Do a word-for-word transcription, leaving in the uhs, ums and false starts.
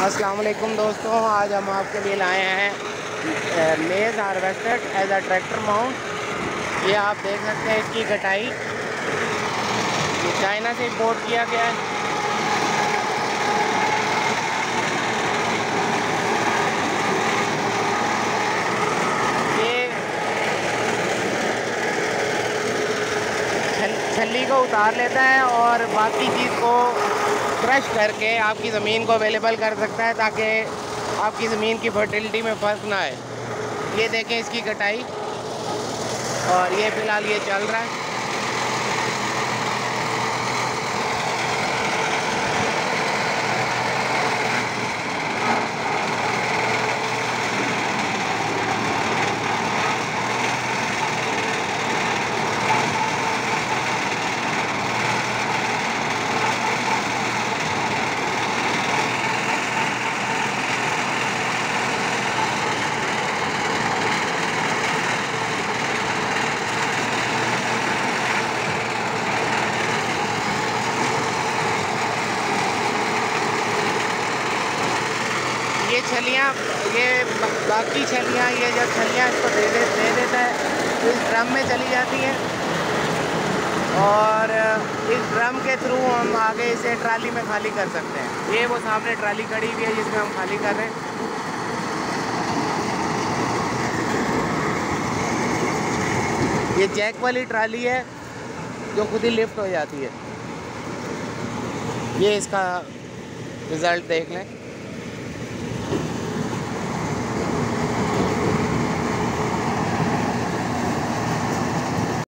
अस्सलाम वालेकुम दोस्तों, आज हम आपके लिए लाए हैं maize harvester as a tractor mount. ये आप देख सकते हैं इसकी कटाई, ये चाइना से इंपोर्ट किया गया है। ये छल, छल्ली को उतार लेता है और बाकी चीज़ को क्रश करके आपकी ज़मीन को अवेलेबल कर सकता है ताकि आपकी ज़मीन की फर्टिलिटी में फ़र्क ना आए। ये देखें इसकी कटाई, और ये फ़िलहाल ये चल रहा है। ये छलियाँ ये बाकी छलियाँ ये जब छलियाँ इसको दे दे दे देता है तो इस ड्रम में चली जाती हैं, और इस ड्रम के थ्रू हम आगे इसे ट्राली में खाली कर सकते हैं। ये वो सामने ट्राली खड़ी हुई है जिसमें हम खाली कर रहे हैं। ये जैक वाली ट्राली है जो खुद ही लिफ्ट हो जाती है। ये इसका रिज़ल्ट देख लें।